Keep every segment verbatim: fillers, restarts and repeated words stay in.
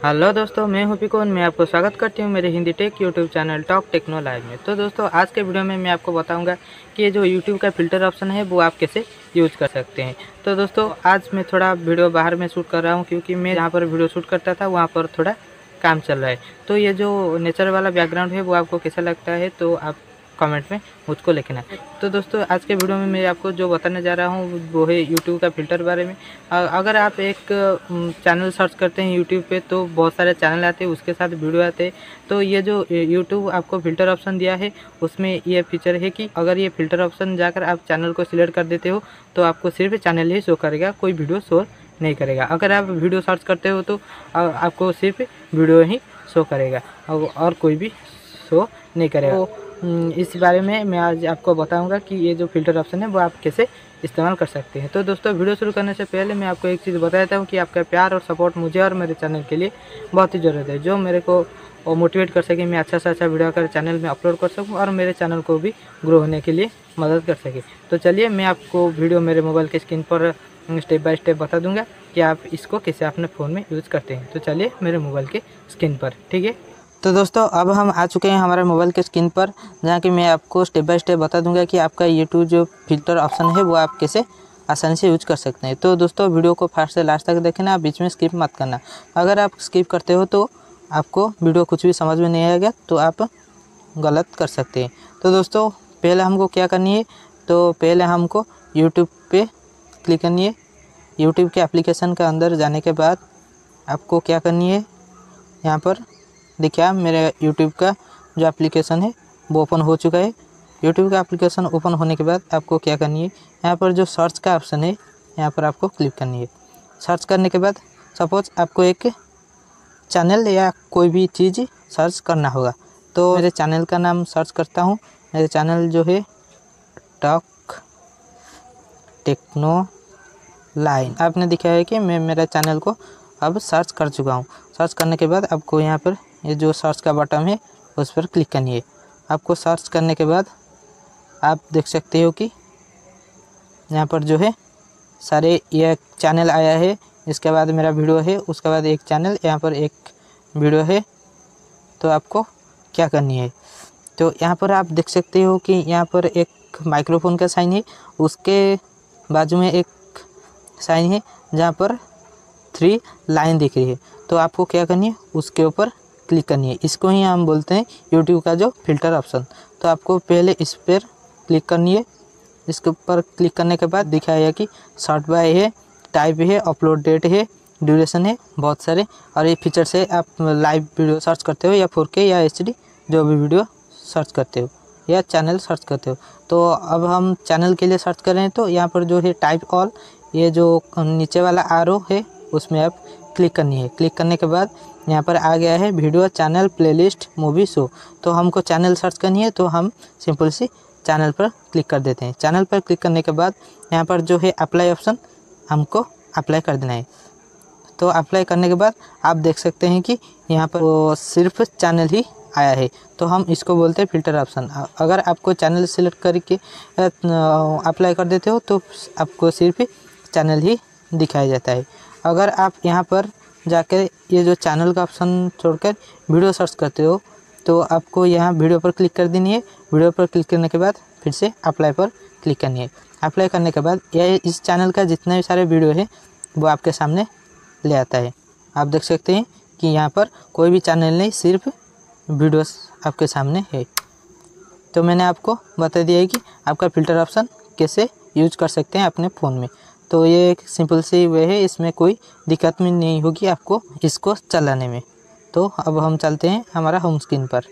Hello दोस्तों, मैं हूं पिकोन। मैं आपको स्वागत करती हूं मेरे Hindi tech YouTube channel Talk Techno Live में। तो दोस्तों, आज के वीडियो में मैं आपको बताऊंगा कि ये जो यूट्यूब का फ़िल्टर ऑप्शन है वो आप कैसे यूज़ कर सकते हैं। तो दोस्तों, आज मैं थोड़ा वीडियो बाहर में शूट कर रहा हूं क्योंकि मैं जहां पर वीडियो शूट करता था वहां पर थोड़ा काम चल रहा है। तो ये जो नेचर वाला बैकग्राउंड है वो आपको कैसा लगता है तो आप कमेंट में मुझको लिखना है। तो दोस्तों, आज के वीडियो में मैं आपको जो बताने जा रहा हूँ वो है यूट्यूब का फ़िल्टर बारे में। अगर आप एक चैनल सर्च करते हैं यूट्यूब पे तो बहुत सारे चैनल आते हैं, उसके साथ वीडियो आते हैं। तो ये जो यूट्यूब आपको फ़िल्टर ऑप्शन दिया है उसमें ये फीचर है कि अगर ये फ़िल्टर ऑप्शन जाकर आप चैनल को सिलेक्ट कर देते हो तो आपको सिर्फ चैनल ही शो करेगा, कोई वीडियो शो नहीं करेगा। अगर आप वीडियो सर्च करते हो तो आपको सिर्फ वीडियो ही शो करेगा और कोई भी शो नहीं करेगा। तो इस बारे में मैं आज आपको बताऊंगा कि ये जो फ़िल्टर ऑप्शन है वो आप कैसे इस्तेमाल कर सकते हैं। तो दोस्तों, वीडियो शुरू करने से पहले मैं आपको एक चीज़ बता देता हूँ कि आपका प्यार और सपोर्ट मुझे और मेरे चैनल के लिए बहुत ही ज़रूरत है, जो मेरे को मोटिवेट कर सके, मैं अच्छा से अच्छा वीडियो कर चैनल में अपलोड कर सकूँ और मेरे चैनल को भी ग्रो होने के लिए मदद कर सके। तो चलिए, मैं आपको वीडियो मेरे मोबाइल के स्क्रीन पर स्टेप बाय स्टेप बता दूंगा कि आप इसको कैसे अपने फ़ोन में यूज़ करते हैं। तो चलिए मेरे मोबाइल के स्क्रीन पर, ठीक है। तो दोस्तों, अब हम आ चुके हैं हमारे मोबाइल के स्क्रीन पर, जहाँ कि मैं आपको स्टेप बाय स्टेप बता दूंगा कि आपका यूट्यूब जो फ़िल्टर ऑप्शन है वो आप कैसे आसानी से यूज कर सकते हैं। तो दोस्तों, वीडियो को फर्स्ट से लास्ट तक देखना, आप बीच में स्किप मत करना। अगर आप स्किप करते हो तो आपको वीडियो कुछ भी समझ में नहीं आएगा, तो आप गलत कर सकते हैं। तो दोस्तों, पहले हमको क्या करनी है, तो पहले हमको यूट्यूब पर क्लिक करनी है। यूट्यूब के एप्लीकेशन के अंदर जाने के बाद आपको क्या करनी है, यहाँ पर देखिए मेरे यूट्यूब का जो एप्लीकेशन है वो ओपन हो चुका है। यूट्यूब का एप्लीकेशन ओपन होने के बाद आपको क्या करनी है, यहाँ पर जो सर्च का ऑप्शन है यहाँ पर आपको क्लिक करनी है। सर्च करने के बाद सपोज आपको एक चैनल या कोई भी चीज़ सर्च करना होगा, तो मेरे चैनल का नाम सर्च करता हूँ। मेरे चैनल जो है टॉक टेक्नो लाइन, आपने दिखा है कि मैं मेरा चैनल को अब सर्च कर चुका हूँ। सर्च करने के बाद आपको यहाँ पर ये जो सर्च का बटन है उस पर क्लिक करनी है। आपको सर्च करने के बाद आप देख सकते हो कि यहाँ पर जो है सारे ये चैनल आया है, इसके बाद मेरा वीडियो है, उसके बाद एक चैनल, यहाँ पर एक वीडियो है। तो आपको क्या करनी है, तो यहाँ पर आप देख सकते हो कि यहाँ पर एक माइक्रोफोन का साइन है, उसके बाजू में एक साइन है जहाँ पर थ्री लाइन दिख रही है। तो आपको क्या करनी है, उसके ऊपर क्लिक करनी है। इसको ही हम बोलते हैं यूट्यूब का जो फ़िल्टर ऑप्शन। तो आपको पहले इस पर क्लिक करनी है। इसके ऊपर क्लिक करने के बाद दिखाया कि शॉर्ट बाय है, टाइप है, अपलोड डेट है, ड्यूरेशन है, बहुत सारे और ये फीचर से आप लाइव वीडियो सर्च करते हो या फोर के या एच डी जो भी वीडियो सर्च करते हो या चैनल सर्च करते हो। तो अब हम चैनल के लिए सर्च कर रहे हैं, तो यहाँ पर जो है टाइप ऑल, ये जो नीचे वाला आरो है उसमें आप क्लिक करनी है। क्लिक करने के बाद यहाँ पर आ गया है video, channel, playlist, movie, show. तो हमको चैनल सर्च करनी है, तो हम सिंपल सी चैनल पर क्लिक कर देते हैं। चैनल पर क्लिक करने के बाद यहाँ पर जो है अप्लाई ऑप्शन, हमको अप्लाई कर देना है। तो अप्लाई करने के बाद आप देख सकते हैं कि यहाँ पर वो सिर्फ चैनल ही आया है, तो हम इसको बोलते हैं फ़िल्टर ऑप्शन। अगर आपको चैनल सेलेक्ट करके अप्लाई कर देते हो तो आपको सिर्फ चैनल ही दिखाया जाता है। अगर आप यहाँ पर जाकर ये जो चैनल का ऑप्शन छोड़कर वीडियो सर्च करते हो तो आपको यहाँ वीडियो पर क्लिक कर देनी है। वीडियो पर क्लिक करने के बाद फिर से अप्लाई पर क्लिक करनी है। अप्लाई करने के बाद यह इस चैनल का जितने भी सारे वीडियो है वो आपके सामने ले आता है। आप देख सकते हैं कि यहाँ पर कोई भी चैनल नहीं, सिर्फ वीडियोस आपके सामने है। तो मैंने आपको बता दिया है कि आपका फ़िल्टर ऑप्शन कैसे यूज कर सकते हैं अपने फ़ोन में। तो ये एक सिंपल सी वे है, इसमें कोई दिक्कत में नहीं होगी आपको इसको चलाने में। तो अब हम चलते हैं हमारा होम स्क्रीन पर।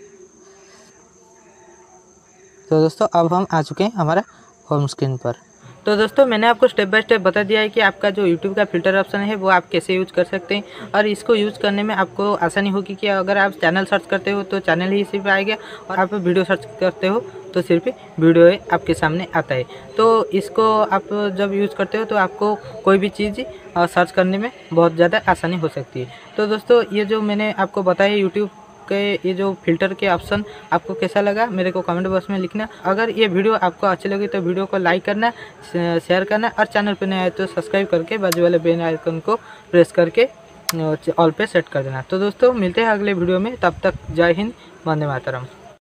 तो दोस्तों, अब हम आ चुके हैं हमारा होम स्क्रीन पर। तो दोस्तों, मैंने आपको स्टेप बाय स्टेप बता दिया है कि आपका जो यूट्यूब का फ़िल्टर ऑप्शन है वो आप कैसे यूज़ कर सकते हैं और इसको यूज़ करने में आपको आसानी होगी कि अगर आप चैनल सर्च करते हो तो चैनल ही सिर्फ आएगा और आप वीडियो सर्च करते हो तो सिर्फ वीडियो आपके सामने आता है। तो इसको आप जब यूज़ करते हो तो आपको कोई भी चीज़ सर्च करने में बहुत ज़्यादा आसानी हो सकती है। तो दोस्तों, ये जो मैंने आपको बताया यूट्यूब के ये जो फ़िल्टर के ऑप्शन आपको कैसा लगा मेरे को कमेंट बॉक्स में लिखना। अगर ये वीडियो आपको अच्छी लगी तो वीडियो को लाइक करना, शेयर करना और चैनल पर नया है तो सब्सक्राइब करके बाजू वाले बेल आइकन को प्रेस करके ऑल पे सेट कर देना। तो दोस्तों मिलते हैं अगले वीडियो में, तब तक जय हिंद, वंदे मातरम।